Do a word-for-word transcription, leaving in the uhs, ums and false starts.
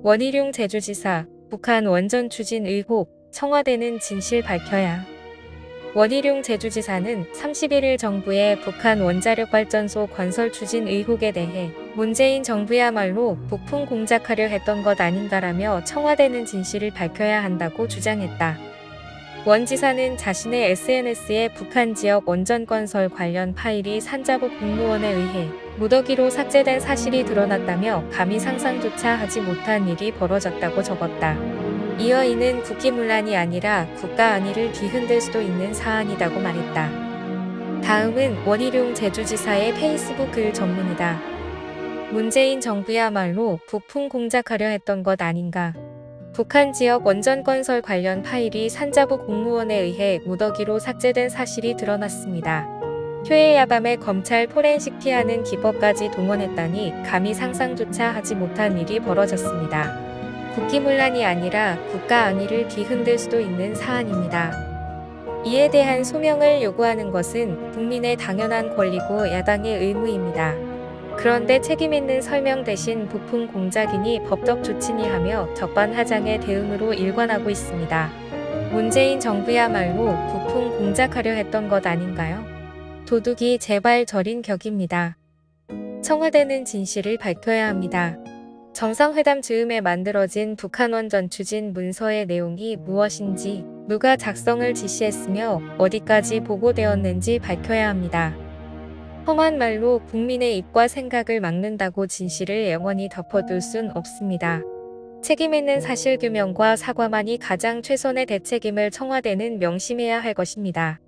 원희룡 제주지사, 북한 원전 추진 의혹, 청와대는 진실 밝혀야. 원희룡 제주지사는 삼십일일 정부의 북한 원자력발전소 건설 추진 의혹에 대해 문재인 정부야말로 부품 공작하려 했던 것 아닌가라며 청와대는 진실을 밝혀야 한다고 주장했다. 원 지사는 자신의 에스엔에스에 북한 지역 원전 건설 관련 파일이 산자부 공무원에 의해 무더기로 삭제된 사실이 드러났다며 감히 상상조차 하지 못한 일이 벌어졌다고 적었다. 이어 이는 국기문란이 아니라 국가 안위를 뒤흔들 수도 있는 사안이라고 말했다. 다음은 원희룡 제주지사의 페이스북 글 전문이다. 문재인 정부야말로 부품 공작하려 했던 것 아닌가. 북한 지역 원전 건설 관련 파일이 산자부 공무원에 의해 무더기로 삭제된 사실이 드러났습니다. 효예야밤에 검찰 포렌식 피하는 기법까지 동원했다니 감히 상상조차 하지 못한 일이 벌어졌습니다. 국기문란이 아니라 국가 안위를 뒤흔들 수도 있는 사안입니다. 이에 대한 소명을 요구하는 것은 국민의 당연한 권리고 야당의 의무입니다. 그런데 책임있는 설명 대신 부품 공작이니 법적 조치니 하며 적반하장의 대응으로 일관하고 있습니다. 문재인 정부야말로 부품 공작하려 했던 것 아닌가요? 도둑이 제발 저린 격입니다. 청와대는 진실을 밝혀야 합니다. 정상회담 즈음에 만들어진 북한 원전 추진 문서의 내용이 무엇인지, 누가 작성을 지시했으며 어디까지 보고되었는지 밝혀야 합니다. 험한 말로 국민의 입과 생각을 막는다고 진실을 영원히 덮어둘 순 없습니다. 책임있는 사실규명과 사과만이 가장 최선의 대책임을 청와대는 명심해야 할 것입니다.